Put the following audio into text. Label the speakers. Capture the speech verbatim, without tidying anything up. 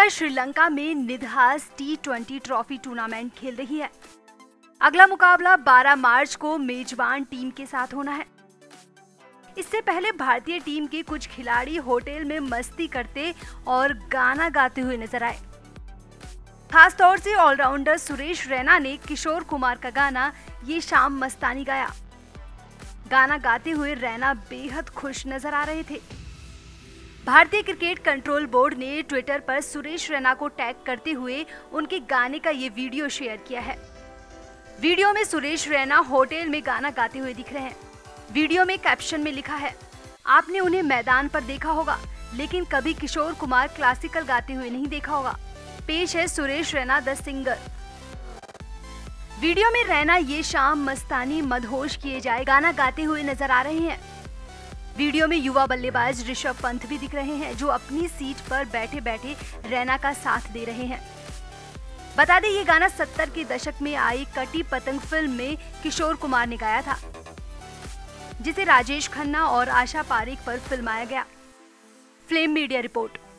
Speaker 1: India Sri Lanka में Nidahas T twenty trophy tournament खेल रही है। अगला मुकाबला बारह मार्च को मेजबान टीम के साथ होना है। इससे पहले भारतीय टीम के कुछ खिलाड़ी होटल में मस्ती करते और गाना गाते हुए नजर आए। खास तौर से ऑलराउंडर सुरेश रैना ने किशोर कुमार का गाना ये शाम मस्तानी गाया। गाना गाते हुए रैना बेहद खुश नजर आ रहे थे। भारतीय क्रिकेट कंट्रोल बोर्ड ने ट्विटर पर सुरेश रैना को टैग करते हुए उनके गाने का ये वीडियो शेयर किया है। वीडियो में सुरेश रैना होटल में गाना गाते हुए दिख रहे हैं। वीडियो में कैप्शन में लिखा है, आपने उन्हें मैदान पर देखा होगा लेकिन कभी किशोर कुमार क्लासिकल गाते हुए नहीं देखा होगा। पेश है Suresh Raina the singer. Video में रैना ये शाम मस्तानी मदहोश किए जाए गाना गाते हुए नजर आ रहे हैं। वीडियो में युवा बल्लेबाज ऋषभ पंत भी दिख रहे हैं जो अपनी सीट पर बैठे बैठे रैना का साथ दे रहे हैं। बता दें ये गाना सत्तर के दशक में आई कटी पतंग फिल्म में किशोर कुमार ने गाया था, जिसे राजेश खन्ना और आशा पारेख पर फिल्माया गया। Flame media report.